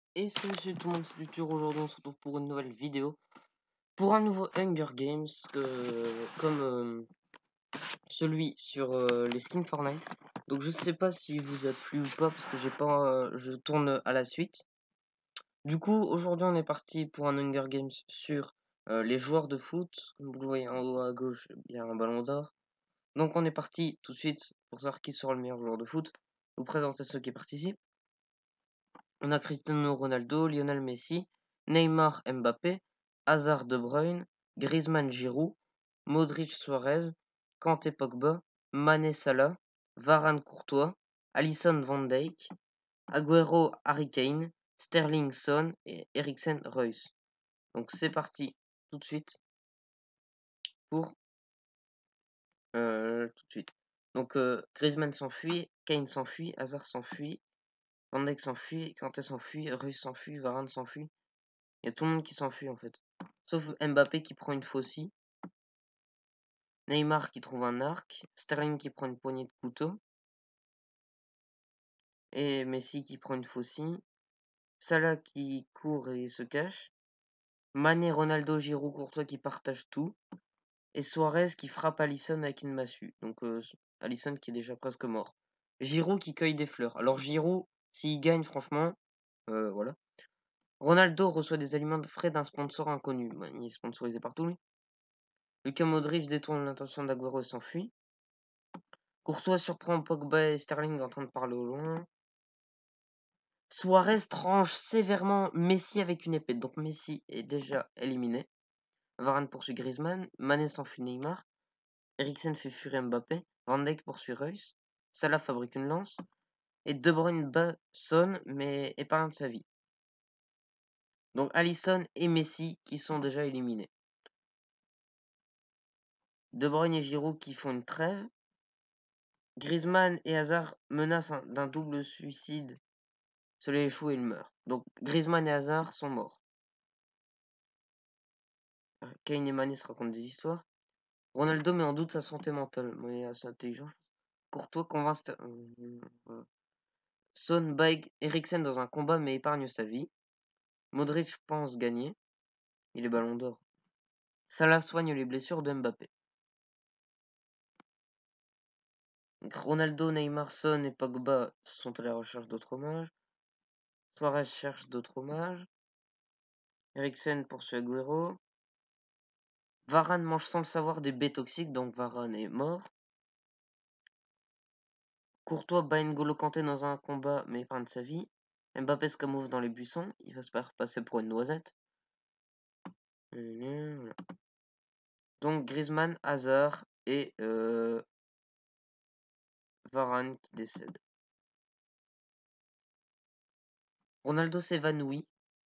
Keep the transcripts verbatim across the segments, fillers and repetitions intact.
Et salut salut tout le monde, c'est Luthor. Aujourd'hui on se retrouve pour une nouvelle vidéo, pour un nouveau Hunger Games, euh, comme euh, celui sur euh, les skins Fortnite. Donc je sais pas si vous a plu ou pas, parce que j'ai pas, euh, je tourne à la suite. Du coup aujourd'hui on est parti pour un Hunger Games sur euh, les joueurs de foot. Comme vous le voyez en haut à gauche, il y a un ballon d'or. Donc on est parti tout de suite pour savoir qui sera le meilleur joueur de foot. Vous présenter ceux qui participent. On a Cristiano Ronaldo, Lionel Messi, Neymar Mbappé, Hazard De Bruyne, Griezmann Giroud, Modric Suarez, Kanté Pogba, Mané Salah, Varane Courtois, Alisson Van Dijk, Agüero Harry Kane, Sterling Son et Eriksen Reus. Donc c'est parti tout de suite pour euh, tout de suite. Donc euh, Griezmann s'enfuit, Kane s'enfuit, Hazard s'enfuit, Van Dijk s'enfuit, Kanté s'enfuit, Reus s'enfuit, Varane s'enfuit. Il y a tout le monde qui s'enfuit en fait. Sauf Mbappé qui prend une faucille. Neymar qui trouve un arc. Sterling qui prend une poignée de couteau. Et Messi qui prend une faucille. Salah qui court et se cache. Mané, Ronaldo, Giroud, Courtois qui partagent tout. Et Suarez qui frappe Alisson avec une massue. Donc euh, Alisson qui est déjà presque mort. Giroud qui cueille des fleurs. Alors Giroud, s'il gagne franchement, euh, voilà. Ronaldo reçoit des aliments frais d'un sponsor inconnu. Bah, il est sponsorisé partout lui. Luka Modric détourne l'intention d'Aguero et s'enfuit. Courtois surprend Pogba et Sterling en train de parler au loin. Suarez tranche sévèrement Messi avec une épée. Donc Messi est déjà éliminé. Varane poursuit Griezmann. Mané s'enfuit Neymar. Eriksen fait fuir Mbappé. Van Dijk poursuit Reus. Salah fabrique une lance. Et De Bruyne bat Son mais épargne sa vie. Donc Alisson et Messi qui sont déjà éliminés. De Bruyne et Giroud qui font une trêve. Griezmann et Hazard menacent d'un double suicide. Cela échoue et il meurt. Donc Griezmann et Hazard sont morts. Kane et Mané se racontent des histoires. Ronaldo met en doute sa santé mentale, mais assez intelligent. Courtois convainc Ster- euh, Son bag Eriksen dans un combat mais épargne sa vie. Modric pense gagner. Il est ballon d'or. Salah soigne les blessures de Mbappé. Donc, Ronaldo, Neymar, Son et Pogba sont à la recherche d'autres hommages. Suarez cherche d'autres hommages. Eriksen poursuit Agüero. Varane mange sans le savoir des baies toxiques, donc Varane est mort. Courtois bat N'Golo Kanté dans un combat mais épargne sa vie. Mbappé se camoufle dans les buissons, il va se faire passer pour une noisette. Donc Griezmann, Hazard et euh, Varane qui décèdent. Ronaldo s'évanouit.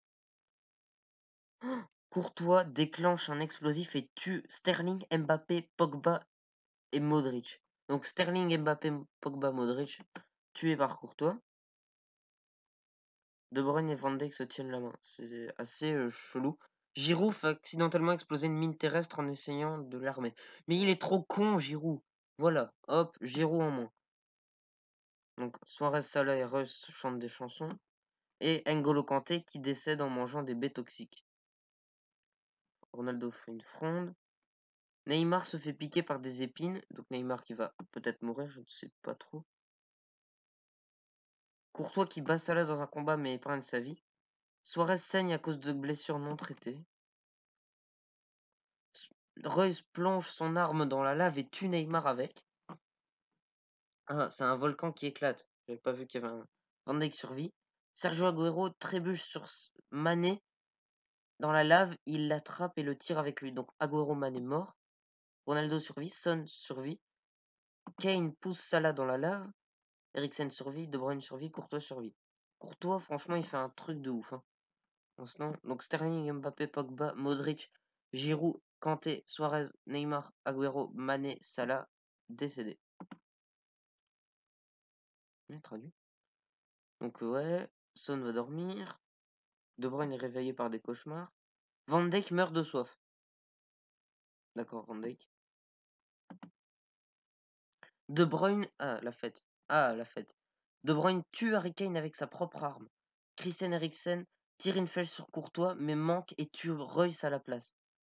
Oh, Courtois déclenche un explosif et tue Sterling, Mbappé, Pogba et Modric. Donc Sterling, Mbappé, Pogba, Modric tués par Courtois. De Bruyne et Van Dijk se tiennent la main. C'est assez euh, chelou. Giroud fait accidentellement exploser une mine terrestre en essayant de l'armer. Mais il est trop con, Giroud. Voilà, hop, Giroud en moins. Donc Suarez, Salah et Reus chantent des chansons. Et N'Golo Kanté qui décède en mangeant des baies toxiques. Ronaldo fait une fronde. Neymar se fait piquer par des épines. Donc Neymar qui va peut-être mourir, je ne sais pas trop. Courtois qui bat Salah dans un combat mais épargne sa vie. Suarez saigne à cause de blessures non traitées. Reus plonge son arme dans la lave et tue Neymar avec. Ah, c'est un volcan qui éclate. J'avais pas vu qu'il y avait un Van Dijk survit. Sergio Agüero trébuche sur Mané dans la lave. Il l'attrape et le tire avec lui. Donc Agüero Mané mort. Ronaldo survit. Son survit. Kane pousse Salah dans la lave. Eriksen survit. De Bruyne survit. Courtois survit. Courtois, franchement, il fait un truc de ouf. Hein. Donc Sterling, Mbappé, Pogba, Modric, Giroud, Kanté, Suarez, Neymar, Agüero, Mané, Salah, décédés. J'ai traduit. Donc ouais, Son va dormir. De Bruyne est réveillé par des cauchemars. Van Dijk meurt de soif. D'accord, Van Dijk. De Bruyne... Ah, la fête. Ah, la fête. De Bruyne tue Harry Kane avec sa propre arme. Christian Eriksen tire une flèche sur Courtois, mais manque et tue Reus à la place.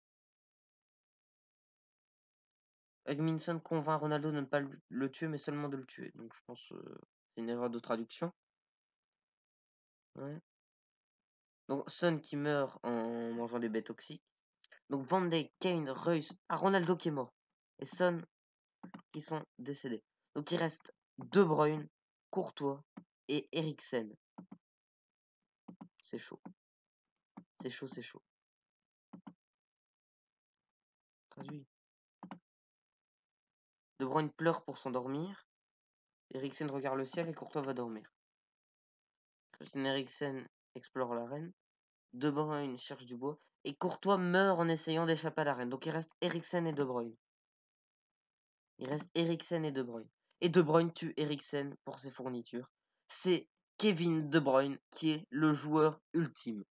Hugminson convainc Ronaldo de ne pas le tuer, mais seulement de le tuer. Donc je pense que euh, c'est une erreur de traduction. Ouais. Donc Son qui meurt en mangeant des baies toxiques. Donc Van Dijk, Kane, Reus, ah, Ronaldo qui est mort. Et Son qui sont décédés. Donc il reste De Bruyne, Courtois et Eriksen. C'est chaud. C'est chaud, c'est chaud. Traduit. De Bruyne pleure pour s'endormir. Eriksen regarde le ciel et Courtois va dormir. Christian Eriksen explore l'arène. De Bruyne cherche du bois. Et Courtois meurt en essayant d'échapper à l'arène. Donc il reste Eriksen et De Bruyne. Il reste Eriksen et De Bruyne. Et De Bruyne tue Eriksen pour ses fournitures. C'est Kevin De Bruyne qui est le joueur ultime.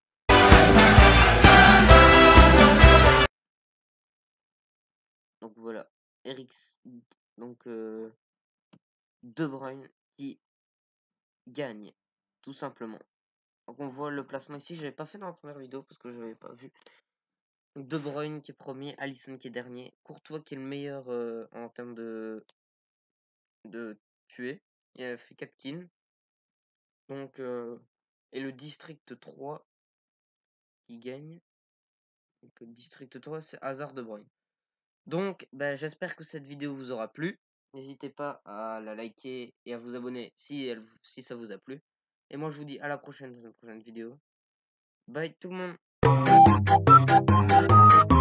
Donc voilà, Eriksen, donc euh, De Bruyne qui gagne, tout simplement. Donc on voit le placement ici, je l'avais pas fait dans la première vidéo parce que je l'avais pas vu. De Bruyne qui est premier, Alisson qui est dernier, Courtois qui est le meilleur euh, en termes de de tuer. Il a fait quatre kills. Donc euh, et le district trois qui gagne. Donc le district trois c'est Hazard De Bruyne. Donc ben, j'espère que cette vidéo vous aura plu. N'hésitez pas à la liker et à vous abonner si, elle, si ça vous a plu. Et moi je vous dis à la prochaine dans une prochaine vidéo. Bye tout le monde.